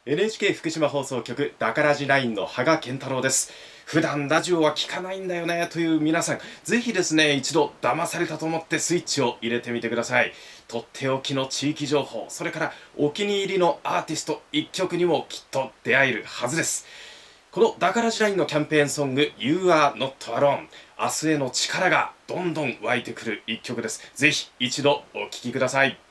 NHK 福島放送局だからじ9の羽賀健太郎です。普段ラジオは聞かないんだよねという皆さん、ぜひですね、一度騙されたと思ってスイッチを入れてみてください。とっておきの地域情報、それからお気に入りのアーティスト1曲にもきっと出会えるはずです。このだからじ9のキャンペーンソング You Are Not Alone、 明日への力がどんどん湧いてくる一曲です。ぜひ一度お聴きください。